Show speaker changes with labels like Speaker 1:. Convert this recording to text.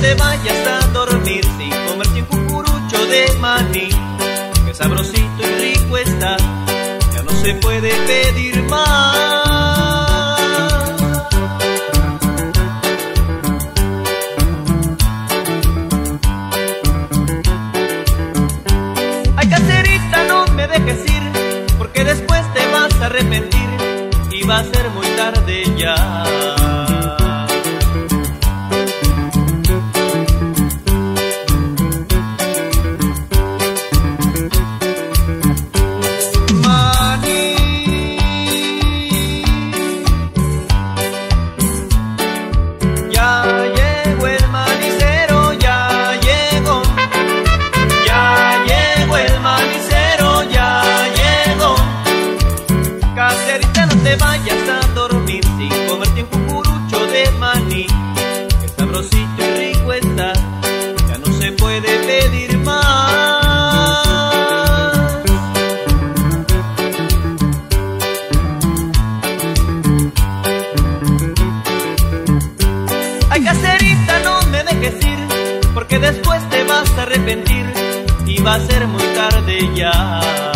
Speaker 1: te vayas a dormir sin comerte un cucurucho de maní, que sabrosito y rico está, ya no se puede pedir más. Ay, caserita, no me dejes ir, porque después te vas a arrepentir y va a ser muy tarde ya. Te vayas a dormir sin comerte un cucurucho de maní, que sabrosito y rico está, ya no se puede pedir más. Ay, caserita, no me dejes ir, porque después te vas a arrepentir y va a ser muy tarde ya.